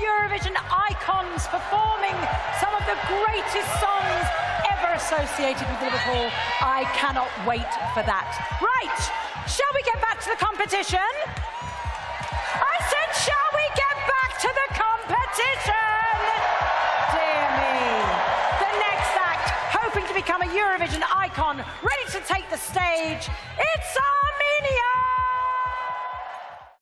Eurovision icons performing some of the greatest songs ever associated with Liverpool. I cannot wait for that. Right, shall we get back to the competition? I said, shall we get back to the competition? Dear me. The next act, hoping to become a Eurovision icon, ready to take the stage, it's Armenia!